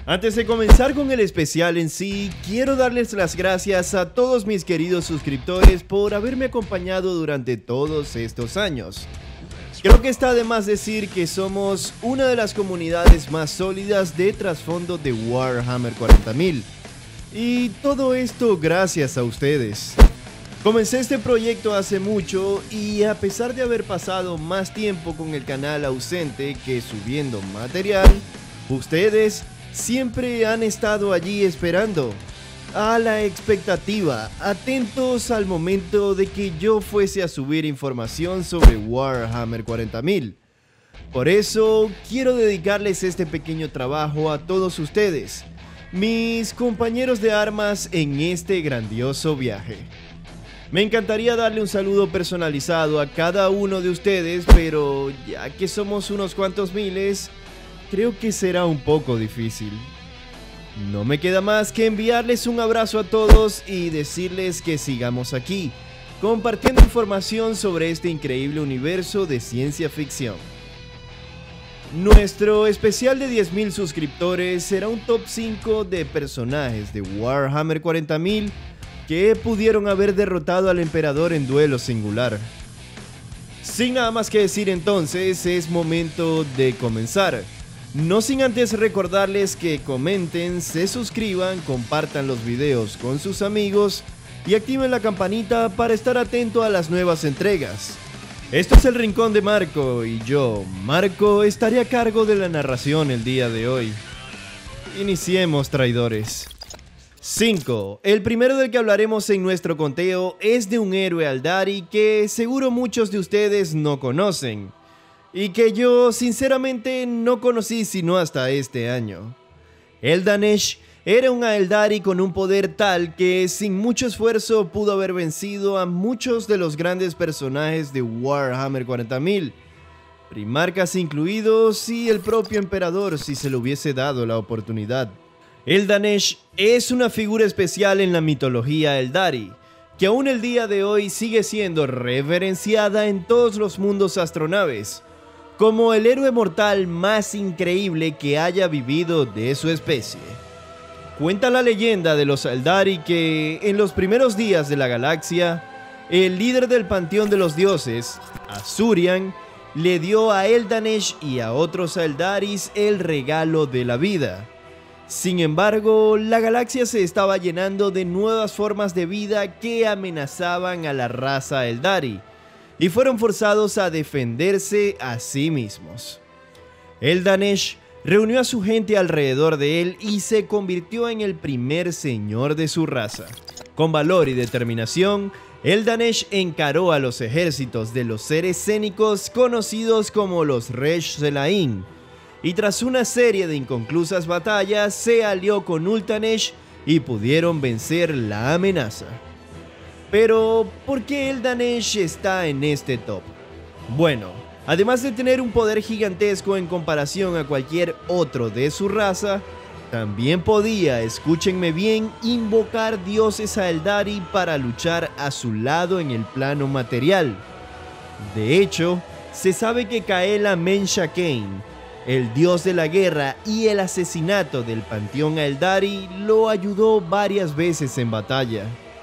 Antes de comenzar con el especial en sí, quiero darles las gracias a todos mis queridos suscriptores por haberme acompañado durante todos estos años. Creo que está de más decir que somos una de las comunidades más sólidas de trasfondo de Warhammer 40.000. Y todo esto gracias a ustedes. Comencé este proyecto hace mucho y a pesar de haber pasado más tiempo con el canal ausente que subiendo material, ustedes siempre han estado allí esperando, a la expectativa, atentos al momento de que yo fuese a subir información sobre Warhammer 40.000. Por eso quiero dedicarles este pequeño trabajo a todos ustedes, mis compañeros de armas en este grandioso viaje. Me encantaría darle un saludo personalizado a cada uno de ustedes, pero ya que somos unos cuantos miles, creo que será un poco difícil. No me queda más que enviarles un abrazo a todos y decirles que sigamos aquí, compartiendo información sobre este increíble universo de ciencia ficción. Nuestro especial de 10.000 suscriptores será un top 5 de personajes de Warhammer 40.000 que pudieron haber derrotado al emperador en duelo singular. Sin nada más que decir entonces, es momento de comenzar. No sin antes recordarles que comenten, se suscriban, compartan los videos con sus amigos y activen la campanita para estar atento a las nuevas entregas. Esto es el Rincón de Marco y yo, Marco, estaré a cargo de la narración el día de hoy. Iniciemos, traidores. 5. El primero del que hablaremos en nuestro conteo es de un héroe Aeldari que seguro muchos de ustedes no conocen. Y que yo sinceramente no conocí sino hasta este año. Eldanesh era un Aeldari con un poder tal que sin mucho esfuerzo pudo haber vencido a muchos de los grandes personajes de Warhammer 40.000, primarcas incluidos y el propio emperador si se le hubiese dado la oportunidad. Eldanesh es una figura especial en la mitología Aeldari, que aún el día de hoy sigue siendo reverenciada en todos los mundos astronaves, como el héroe mortal más increíble que haya vivido de su especie. Cuenta la leyenda de los Aeldari que, en los primeros días de la galaxia, el líder del panteón de los dioses, Azurian, le dio a Eldanesh y a otros Aeldaris el regalo de la vida. Sin embargo, la galaxia se estaba llenando de nuevas formas de vida que amenazaban a la raza Aeldari, y fueron forzados a defenderse a sí mismos. Eldanesh reunió a su gente alrededor de él y se convirtió en el primer señor de su raza. Con valor y determinación, Eldanesh encaró a los ejércitos de los seres cénicos conocidos como los Resh Selain, y tras una serie de inconclusas batallas se alió con Ultanesh y pudieron vencer la amenaza. Pero, ¿por qué Eldanesh está en este top? Bueno, además de tener un poder gigantesco en comparación a cualquier otro de su raza, también podía, escúchenme bien, invocar dioses Aeldari para luchar a su lado en el plano material. De hecho, se sabe que Kaela Mensha Kain, el dios de la guerra y el asesinato del panteón Aeldari, lo ayudó varias veces en batalla.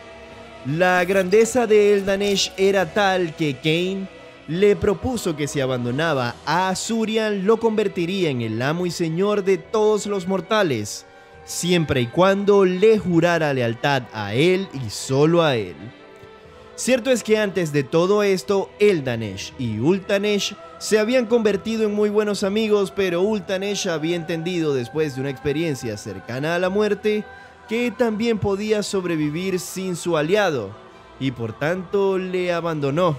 La grandeza de Eldanesh era tal que Kain le propuso que si abandonaba a Azurian lo convertiría en el amo y señor de todos los mortales, siempre y cuando le jurara lealtad a él y solo a él. Cierto es que antes de todo esto, Eldanesh y Ultanesh se habían convertido en muy buenos amigos, pero Ultanesh había entendido después de una experiencia cercana a la muerte que también podía sobrevivir sin su aliado, y por tanto le abandonó.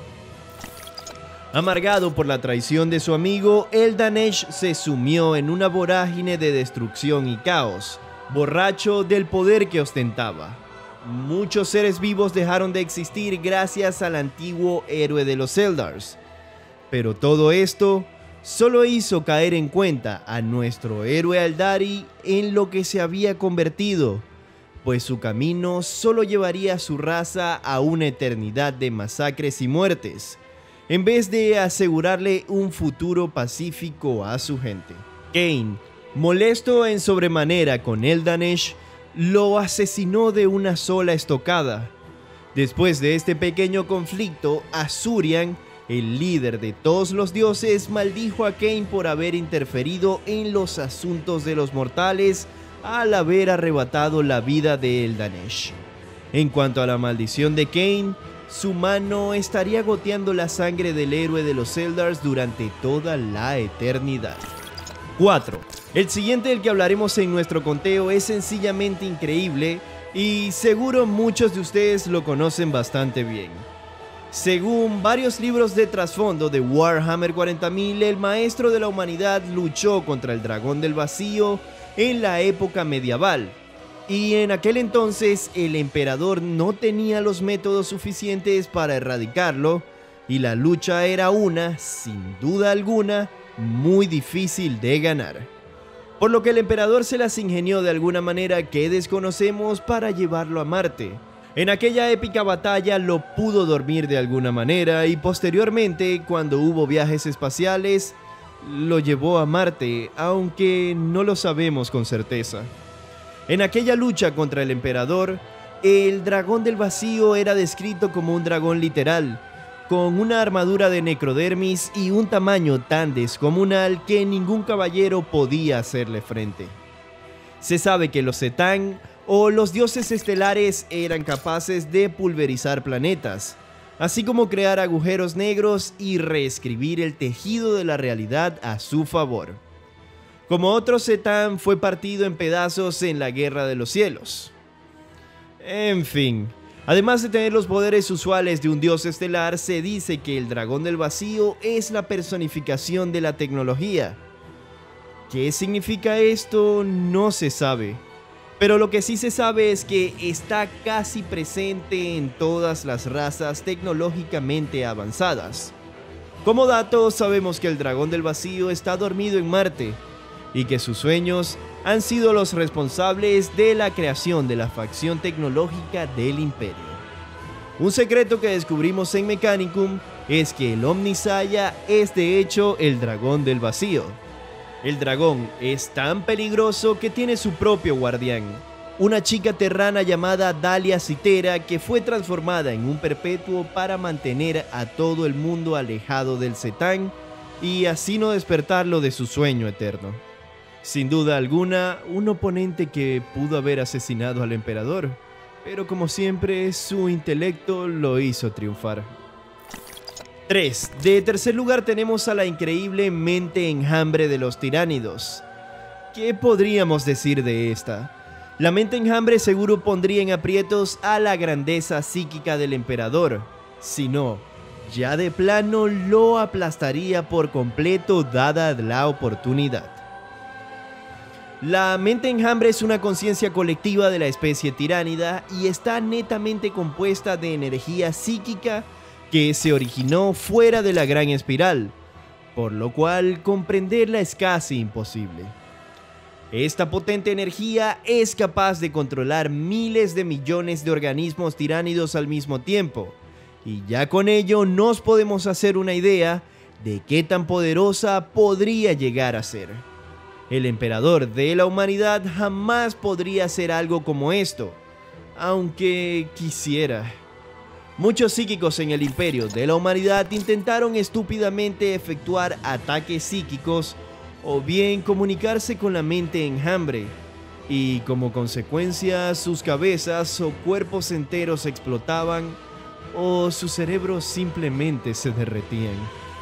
Amargado por la traición de su amigo, Eldanesh se sumió en una vorágine de destrucción y caos, borracho del poder que ostentaba. Muchos seres vivos dejaron de existir gracias al antiguo héroe de los Eldars, pero todo esto solo hizo caer en cuenta a nuestro héroe Aeldari en lo que se había convertido, pues su camino solo llevaría a su raza a una eternidad de masacres y muertes, en vez de asegurarle un futuro pacífico a su gente. Kain, Molesto en sobremanera con Eldanesh, lo asesinó de una sola estocada. Después de este pequeño conflicto, Azurian, el líder de todos los dioses, maldijo a Kain por haber interferido en los asuntos de los mortales al haber arrebatado la vida de Eldanesh. En cuanto a la maldición de Kain, su mano estaría goteando la sangre del héroe de los Eldars durante toda la eternidad. 4. El siguiente del que hablaremos en nuestro conteo es sencillamente increíble y seguro muchos de ustedes lo conocen bastante bien. Según varios libros de trasfondo de Warhammer 40.000, el maestro de la humanidad luchó contra el dragón del vacío en la época medieval. Y en aquel entonces el emperador no tenía los métodos suficientes para erradicarlo y la lucha era sin duda alguna, muy difícil de ganar. Por lo que el emperador se las ingenió de alguna manera que desconocemos para llevarlo a Marte. En aquella épica batalla lo pudo dormir de alguna manera y posteriormente, cuando hubo viajes espaciales, lo llevó a Marte, aunque no lo sabemos con certeza. En aquella lucha contra el emperador, el dragón del vacío era descrito como un dragón literal, con una armadura de necrodermis y un tamaño tan descomunal que ningún caballero podía hacerle frente. Se sabe que los Setán o los dioses estelares eran capaces de pulverizar planetas, así como crear agujeros negros y reescribir el tejido de la realidad a su favor. Como otro Setán, fue partido en pedazos en la Guerra de los Cielos. En fin, además de tener los poderes usuales de un dios estelar, se dice que el dragón del vacío es la personificación de la tecnología. ¿Qué significa esto? No se sabe. Pero lo que sí se sabe es que está casi presente en todas las razas tecnológicamente avanzadas. Como dato, sabemos que el dragón del vacío está dormido en Marte y que sus sueños han sido los responsables de la creación de la facción tecnológica del Imperio. Un secreto que descubrimos en Mechanicum es que el Omnisaya es de hecho el dragón del vacío. El dragón es tan peligroso que tiene su propio guardián, una chica terrana llamada Dalia Citera que fue transformada en un perpetuo para mantener a todo el mundo alejado del Setán y así no despertarlo de su sueño eterno. Sin duda alguna, un oponente que pudo haber asesinado al emperador, pero como siempre, su intelecto lo hizo triunfar. 3. De tercer lugar tenemos a la increíble mente enjambre de los tiránidos. ¿Qué podríamos decir de esta? La mente enjambre seguro pondría en aprietos a la grandeza psíquica del emperador, si no, ya de plano lo aplastaría por completo dada la oportunidad. La mente enjambre es una conciencia colectiva de la especie tiránida y está netamente compuesta de energía psíquica que se originó fuera de la gran espiral, por lo cual comprenderla es casi imposible. Esta potente energía es capaz de controlar miles de millones de organismos tiránidos al mismo tiempo, y ya con ello nos podemos hacer una idea de qué tan poderosa podría llegar a ser. El emperador de la humanidad jamás podría hacer algo como esto, aunque quisiera. Muchos psíquicos en el imperio de la humanidad intentaron estúpidamente efectuar ataques psíquicos o bien comunicarse con la mente enjambre, y como consecuencia sus cabezas o cuerpos enteros explotaban o sus cerebros simplemente se derretían.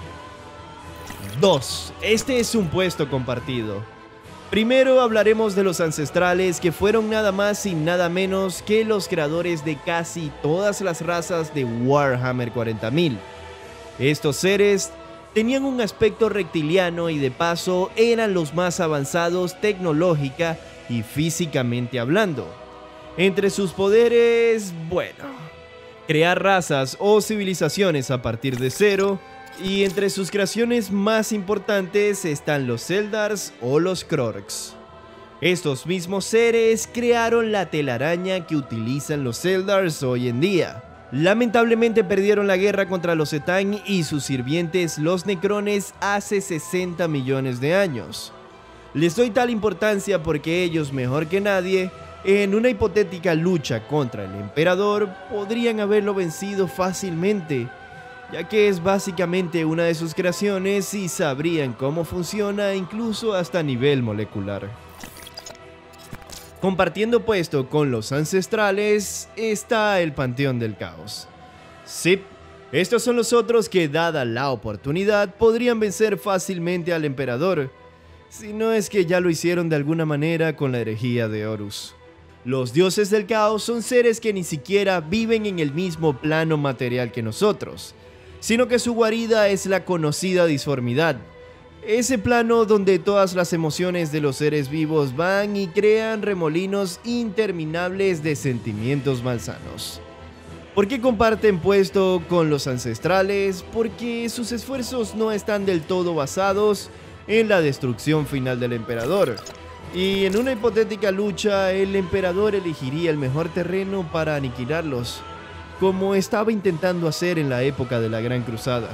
2. Este es un puesto compartido. Primero hablaremos de los ancestrales, que fueron nada más y nada menos que los creadores de casi todas las razas de Warhammer 40.000. Estos seres tenían un aspecto reptiliano y de paso eran los más avanzados tecnológica y físicamente hablando. Entre sus poderes, crear razas o civilizaciones a partir de cero, y entre sus creaciones más importantes están los Eldars o los Kroorks. Estos mismos seres crearon la telaraña que utilizan los Eldars hoy en día. Lamentablemente perdieron la guerra contra los Setán y sus sirvientes los Necrones hace 60 millones de años. Les doy tal importancia porque ellos, mejor que nadie, en una hipotética lucha contra el emperador, podrían haberlo vencido fácilmente, ya que es básicamente una de sus creaciones y sabrían cómo funciona incluso hasta a nivel molecular. Compartiendo puesto con los ancestrales está el Panteón del Caos. Sí, estos son los otros que, dada la oportunidad, podrían vencer fácilmente al emperador, si no es que ya lo hicieron de alguna manera con la herejía de Horus. Los dioses del caos son seres que ni siquiera viven en el mismo plano material que nosotros, sino que su guarida es la conocida disformidad, ese plano donde todas las emociones de los seres vivos van y crean remolinos interminables de sentimientos malsanos. ¿Por qué comparten puesto con los ancestrales? Porque sus esfuerzos no están del todo basados en la destrucción final del emperador. Y en una hipotética lucha, el emperador elegiría el mejor terreno para aniquilarlos, como estaba intentando hacer en la época de la Gran Cruzada.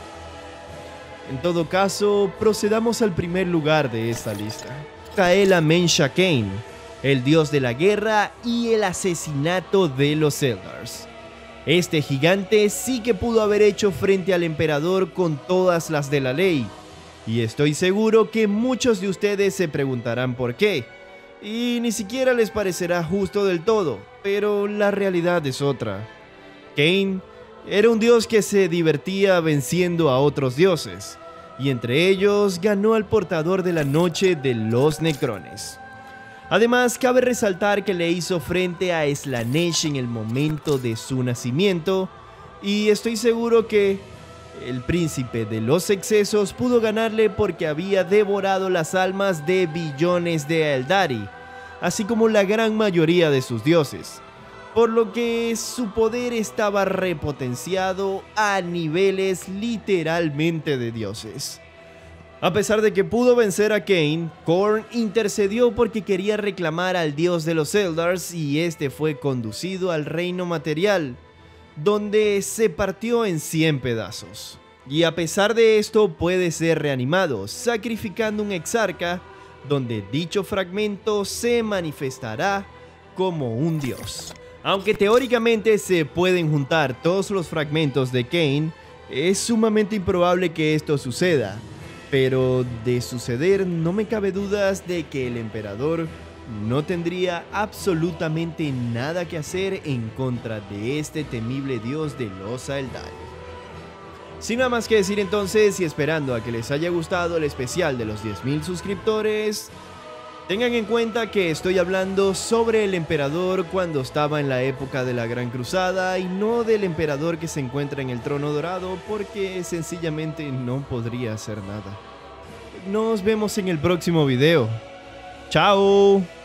En todo caso, procedamos al primer lugar de esta lista. Cael Amenhotep Kane, el dios de la guerra y el asesinato de los Eldars. Este gigante sí que pudo haber hecho frente al emperador con todas las de la ley, y estoy seguro que muchos de ustedes se preguntarán por qué, y ni siquiera les parecerá justo del todo, pero la realidad es otra. Kane era un dios que se divertía venciendo a otros dioses, y entre ellos ganó al portador de la noche de los Necrones. Además, cabe resaltar que le hizo frente a Slanesh en el momento de su nacimiento, y estoy seguro que el príncipe de los excesos pudo ganarle porque había devorado las almas de billones de Eldari, así como la gran mayoría de sus dioses, por lo que su poder estaba repotenciado a niveles literalmente de dioses. A pesar de que pudo vencer a Kane, Khorne intercedió porque quería reclamar al dios de los Eldars y este fue conducido al reino material, donde se partió en 100 pedazos. Y a pesar de esto puede ser reanimado, sacrificando un exarca, donde dicho fragmento se manifestará como un dios. Aunque teóricamente se pueden juntar todos los fragmentos de Kane, es sumamente improbable que esto suceda. Pero de suceder no me cabe dudas de que el emperador no tendría absolutamente nada que hacer en contra de este temible dios de los Eldari. Sin nada más que decir entonces y esperando a que les haya gustado el especial de los 10.000 suscriptores, tengan en cuenta que estoy hablando sobre el emperador cuando estaba en la época de la Gran Cruzada y no del emperador que se encuentra en el trono dorado porque sencillamente no podría hacer nada. Nos vemos en el próximo video. ¡Chao!